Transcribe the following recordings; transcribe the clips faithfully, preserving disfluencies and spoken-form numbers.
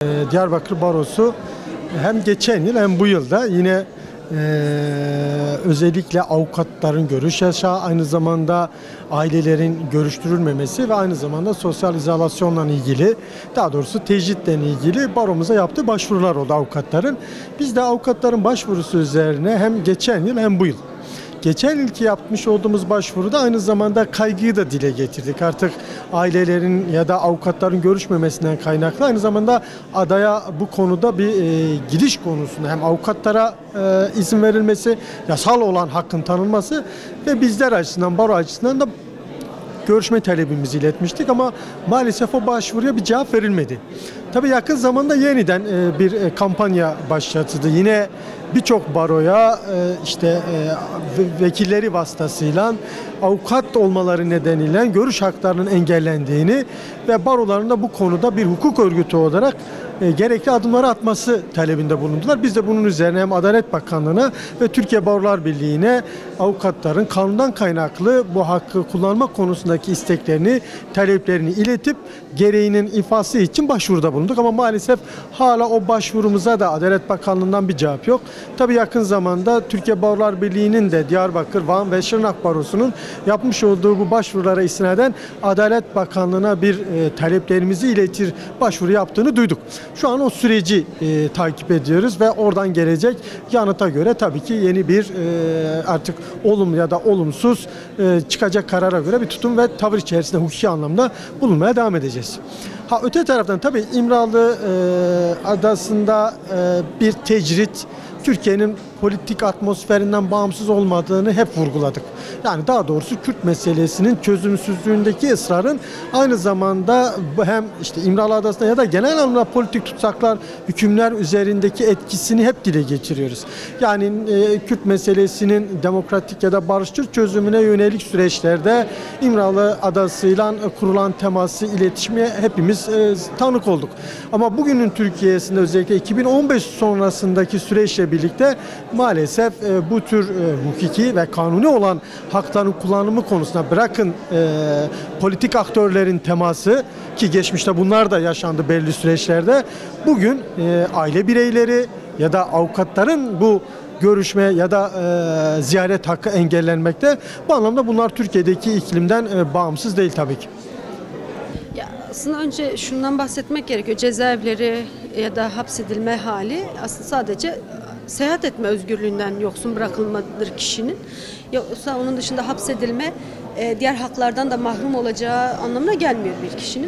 Diyarbakır Barosu hem geçen yıl hem bu yılda yine e, özellikle avukatların görüş yasağı, aynı zamanda ailelerin görüştürülmemesi ve aynı zamanda sosyal izolasyonla ilgili, daha doğrusu tecritle ilgili baromuza yaptığı başvurular oldu avukatların. Biz de avukatların başvurusu üzerine hem geçen yıl hem bu yıl, geçen yılki yapmış olduğumuz başvuruda aynı zamanda kaygıyı da dile getirdik. Artık ailelerin ya da avukatların görüşmemesinden kaynaklı aynı zamanda adaya bu konuda bir e, giriş konusunda hem avukatlara e, izin verilmesi, yasal olan hakkın tanınması ve bizler açısından, baro açısından da görüşme talebimizi iletmiştik ama maalesef o başvuruya bir cevap verilmedi. Tabii yakın zamanda yeniden e, bir e, kampanya başlatıldı. Yine birçok baroya e, işte e, vekilleri vasıtasıyla avukat olmaları nedeniyle görüş haklarının engellendiğini ve baroların da bu konuda bir hukuk örgütü olarak e, gerekli adımları atması talebinde bulundular. Biz de bunun üzerine hem Adalet Bakanlığı'na ve Türkiye Barolar Birliği'ne avukatların kanundan kaynaklı bu hakkı kullanma konusundaki isteklerini, taleplerini iletip gereğinin ifası için başvuruda bulunduk. Ama maalesef hala o başvurumuza da Adalet Bakanlığı'ndan bir cevap yok. Tabii yakın zamanda Türkiye Barolar Birliği'nin de Diyarbakır, Van ve Şırnak Barosu'nun yapmış olduğu bu başvurulara istinaden Adalet Bakanlığı'na bir e, taleplerimizi iletir başvuru yaptığını duyduk. Şu an o süreci e, takip ediyoruz ve oradan gelecek yanıta göre tabii ki yeni bir e, artık olumlu ya da olumsuz e, çıkacak karara göre bir tutum ve tavır içerisinde hukuki anlamda bulunmaya devam edeceğiz. Ha, öte taraftan tabii İmralı e, adasında e, bir tecrit Türkiye'nin politik atmosferinden bağımsız olmadığını hep vurguladık. Yani daha doğrusu Kürt meselesinin çözümsüzlüğündeki ısrarın aynı zamanda hem işte İmralı Adası'nda ya da genel anlamda politik tutsaklar, hükümler üzerindeki etkisini hep dile getiriyoruz. Yani e, Kürt meselesinin demokratik ya da barışçıl çözümüne yönelik süreçlerde İmralı Adası'yla kurulan teması, iletişime hepimiz e, tanık olduk. Ama bugünün Türkiye'sinde özellikle iki bin on beş sonrasındaki süreçle birlikte maalesef e, bu tür e, hukuki ve kanuni olan hakların kullanımı konusunda bırakın e, politik aktörlerin teması, ki geçmişte bunlar da yaşandı belli süreçlerde, bugün e, aile bireyleri ya da avukatların bu görüşme ya da e, ziyaret hakkı engellenmekte. Bu anlamda bunlar Türkiye'deki iklimden e, bağımsız değil tabii ki. Ya aslında önce şundan bahsetmek gerekiyor. Cezaevleri ya da hapsedilme hali aslında sadece seyahat etme özgürlüğünden yoksun bırakılmadır kişinin. Yoksa onun dışında hapsedilme diğer haklardan da mahrum olacağı anlamına gelmiyor bir kişinin.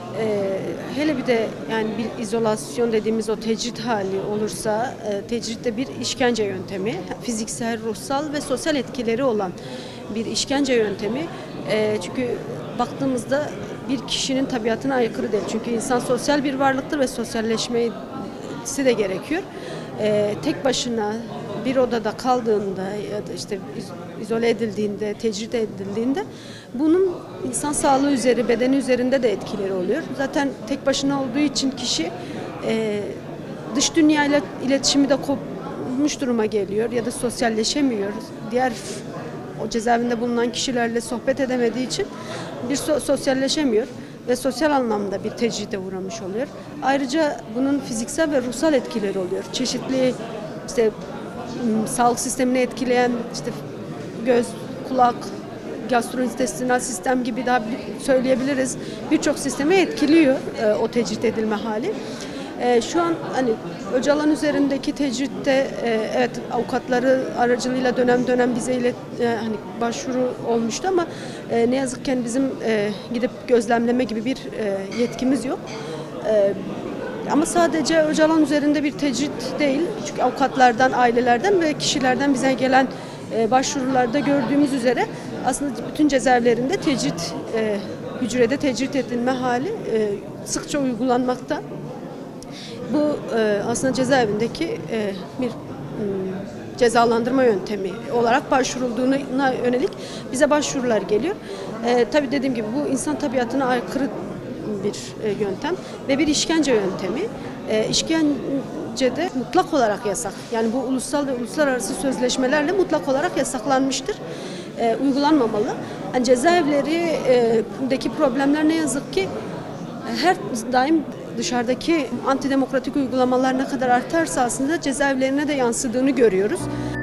Hele bir de yani bir izolasyon dediğimiz o tecrit hali olursa, tecrit de bir işkence yöntemi, fiziksel, ruhsal ve sosyal etkileri olan bir işkence yöntemi. Çünkü baktığımızda bir kişinin tabiatına aykırı değil. Çünkü insan sosyal bir varlıktır ve sosyalleşmesi de gerekiyor. Ee, tek başına bir odada kaldığında ya da işte izole edildiğinde, tecrit edildiğinde bunun insan sağlığı üzeri, bedeni üzerinde de etkileri oluyor. Zaten tek başına olduğu için kişi e, dış dünyayla iletişimi de kopmuş duruma geliyor ya da sosyalleşemiyor. Diğer o cezaevinde bulunan kişilerle sohbet edemediği için bir so sosyalleşemiyor ve sosyal anlamda bir tecride uğramış oluyor. Ayrıca bunun fiziksel ve ruhsal etkileri oluyor. Çeşitli işte sağlık sistemini etkileyen işte göz, kulak, gastrointestinal sistem gibi daha söyleyebiliriz. Birçok sistemi etkiliyor e, o tecrit edilme hali. E, şu an hani Öcalan üzerindeki tecritte e, evet avukatları aracılığıyla dönem dönem bize ilet, e, hani başvuru olmuştu ama e, ne yazıkken bizim e, gidip gözlemleme gibi bir e, yetkimiz yok. E, ama sadece Öcalan üzerinde bir tecrit değil. Çünkü avukatlardan, ailelerden ve kişilerden bize gelen e, başvurularda gördüğümüz üzere aslında bütün cezaevlerinde tecrit, e, hücrede tecrit edilme hali e, sıkça uygulanmakta. Bu e, aslında cezaevindeki e, bir m, cezalandırma yöntemi olarak başvurulduğuna yönelik bize başvurular geliyor. E, tabii dediğim gibi bu insan tabiatına aykırı bir e, yöntem ve bir işkence yöntemi. E, işkencede mutlak olarak yasak. Yani bu ulusal ve uluslararası sözleşmelerle mutlak olarak yasaklanmıştır. E, uygulanmamalı. Yani cezaevlerindeki problemler ne yazık ki her daim dışarıdaki antidemokratik uygulamalar ne kadar artarsa aslında cezaevlerine de yansıdığını görüyoruz.